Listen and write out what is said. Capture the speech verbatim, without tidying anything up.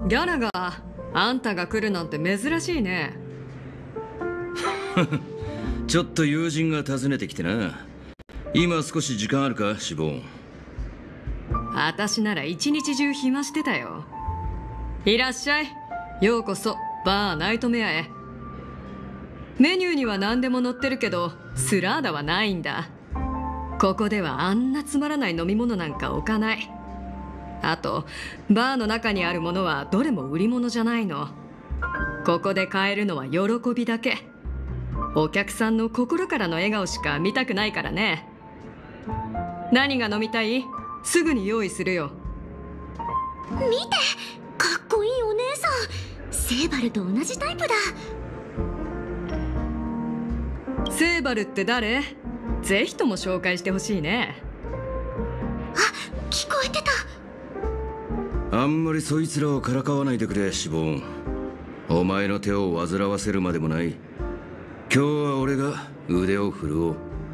ギャラがあんたが来るなんて珍しいね。 ちょっと友人が訪ねてきてな。今少し時間あるか、シボン。 私なら一日中暇してたよ。いらっしゃい。ようこそバーナイトメアへ。メニューには何でも載ってるけどスラーダはないんだ。ここではあんなつまらない飲み物なんか置かない。あとバーの中にあるものはどれも売り物じゃないの。ここで買えるのは喜びだけ。お客さんの心からの笑顔しか見たくないからね。何が飲みたい？すぐに用意するよ。 見て、かっこいいお姉さん。セーバルと同じタイプだ。 セーバルって誰？ぜひとも紹介してほしいね。 あ、聞こえてた。 あんまりそいつらをからかわないでくれ、シボン。お前の手を煩わせるまでもない。今日は俺が腕を振るおう。